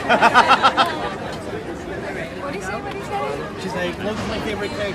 What do you say? What do you say? She's like, Logan's my favorite character.